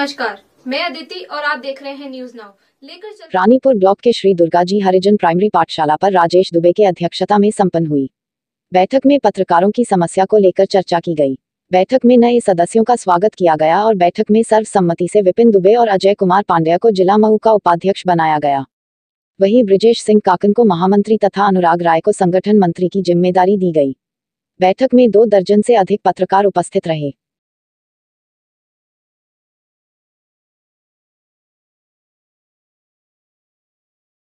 नमस्कार, मैं अदिति और आप देख रहे हैं न्यूज नाउ। रानीपुर ब्लॉक के श्री दुर्गाजी हरिजन प्राइमरी पाठशाला पर राजेश दुबे के अध्यक्षता में संपन्न हुई बैठक में पत्रकारों की समस्या को लेकर चर्चा की गई। बैठक में नए सदस्यों का स्वागत किया गया और बैठक में सर्वसम्मति से विपिन दुबे और अजय कुमार पांड्या को जिला मऊ का उपाध्यक्ष बनाया गया। वहीं ब्रिजेश सिंह काकन को महामंत्री तथा अनुराग राय को संगठन मंत्री की जिम्मेदारी दी गई। बैठक में 2 दर्जन से अधिक पत्रकार उपस्थित रहे।